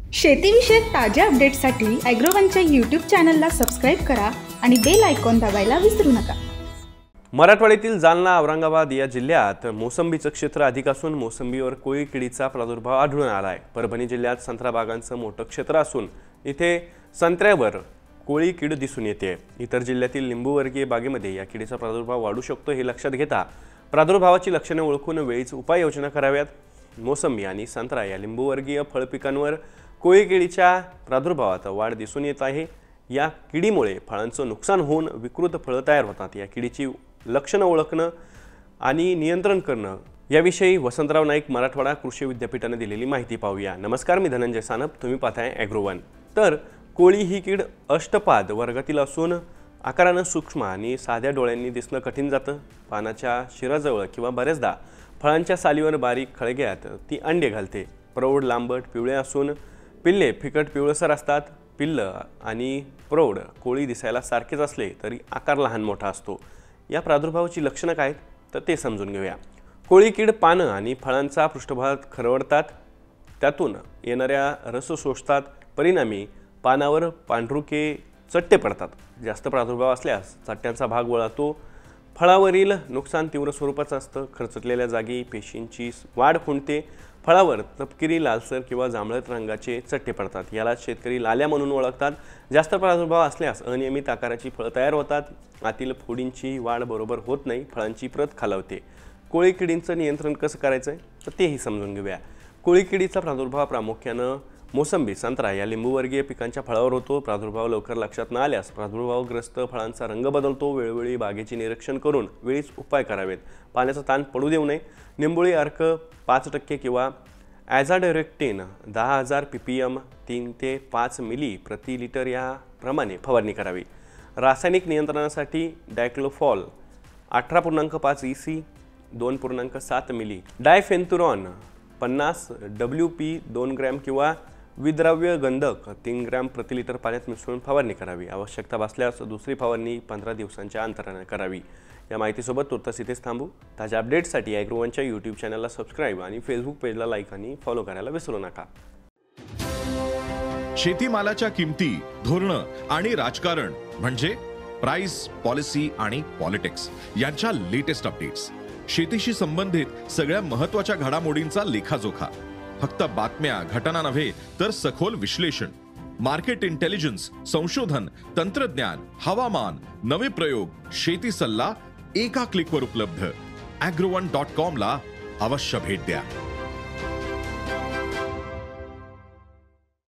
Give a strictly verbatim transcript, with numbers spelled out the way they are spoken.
शेतीविषयक ताज्या अपडेट्ससाठी ॲग्रोवनच्या यूट्यूब चॅनलला सबस्क्राईब करा आणि बेल आयकॉन दाबायला विसरू नका। मराठवाड्यातील जालना औरंगाबाद या जिल्ह्यात मोसंबीचं क्षेत्र अधिक असून मोसंबीवर कोळी किडीचा प्रादुर्भाव आढळून आला आहे। परभणी जिल्ह्यात संत्रा बागांचं मोठं क्षेत्र असून इथे संत्र्यावर कोळी कीड दिसून येते। इतर जिल्ह्यातील लिंबूवर्गीय बागेमध्ये या किडीचा प्रादुर्भाव वाढू शकतो हे लक्षात घेता प्रादुर्भावाची लक्षणे ओळखून वेळीच उपाययोजना कराव्यात। मोसंबी आणि संत्रा या लिंबूवर्गीय फळपिकांवर कोळी किडीच्या प्रादुर्भावात वाढ दिसून येत आहे। या किडीमुळे फळांचं नुकसान होऊन विकृत फळं तयार होतात। या किडीची लक्षणं ओळखणं आणि नियंत्रण करणं याविषयी वसंतराव नाईक मराठवाडा कृषी विद्यापीठाने दिलेली माहिती पाहूया। नमस्कार, मी धनंजय सानप, तुम्ही पाहताय ॲग्रोवन। तर कोळी ही कीड अष्टपाद वर्गातील असून आकारानं सूक्ष्म आणि साध्या डोळ्यांनी दिसणं कठीण जातं। पानाच्या शिराजवळ किंवा बरेचदा फळांच्या सालीवर बारीक खळग्यात ती अंडे घालते। प्रौढ लांबट पिवळे असून पिल्ले फिकट पिवळसर असतात। पिल्ल आणि प्रौढ कोळी दिसायला सारखेच असले तरी आकार लहान मोठा असतो। या प्रादुर्भावाची लक्षणं काय तर ते समजून घेऊया। कोळी कीड पानं आणि फळांचा पृष्ठभाग खरवडतात, त्यातून येणाऱ्या रस शोषतात। परिणामी पानावर पांढरुके चट्टे पडतात। जास्त प्रादुर्भाव असल्यास चट्ट्यांचा भाग वळतो। फळावरील नुकसान तीव्र स्वरूपाचं असतं। खरचटलेल्या जागी पेशींची वाढ खुंटते। फळावर तपकिरी लालसर किंवा जांभळट रंगाचे चट्टे पडतात। याला शेतकरी लाल्या म्हणून ओळखतात। जास्त प्रादुर्भाव असल्यास अनियमित आकाराची फळं तयार होतात। आतील फोडींची वाढ बरोबर होत नाही, फळांची प्रत खालावते। कोळी किडींचं नियंत्रण कसं करायचं तर तेही समजून घेऊया। कोळी किडीचा प्रादुर्भाव प्रामुख्यानं मोसंबी, संत्रा या लिंबूवर्गीय पिकांच्या फळावर होतो। प्रादुर्भाव लवकर लक्षात न आल्यास प्रादुर्भावग्रस्त फळांचा रंग बदलतो। वेळोवेळी बागेचे निरीक्षण करून वेळीच उपाय करावेत। पाण्याचा ताण पडू देऊ नये। निंबोळी अर्क पाच टक्के किंवा ॲझाडिरेक्टिन दहा हजार पी पी एम तीन ते पाच मिली प्रति लिटर या प्रमाणे फवारणी करावी। रासायनिक नियंत्रणासाठी डायक्लोफॉल अठरा पूर्णांक पाच ई सी दोन पूर्णांक सात मिली, डायफेन्थुरॉन पन्नास डब्ल्यू पी दोन ग्रॅम किंवा विद्राव्य गंधक तीन ग्रॅम प्रति लिटर पाण्यात मिसळून फवारणी करावी। आवश्यकता भासल्यास दुसरी फवारणी पंधरा दिवसांच्या अंतराने करावी। या माहितीसोबत तुर्तास इथेच थांबू। ताज्या अपडेट्ससाठी ॲग्रोवनच्या यूट्यूब चॅनलला सबस्क्राईब आणि फेसबुक पेजला लाईक आणि फॉलो करायला विसरू नका। शेतीमालाच्या किमती, धोरणं आणि राजकारण म्हणजे प्राइस, पॉलिसी आणि पॉलिटिक्स यांच्या लेटेस्ट अपडेट्स, शेतीशी संबंधित सगळ्या महत्त्वाच्या घडामोडींचा लेखाजोखा, फक्त बातम्या घटना नव्हे तर सखोल विश्लेषण, मार्केट इंटेलिजन्स, संशोधन, तंत्रज्ञान, हवामान, नवे प्रयोग, शेती सल्ला एका क्लिकवर उपलब्ध। ॲग्रोवन डॉट कॉम ला अवश्य भेट द्या।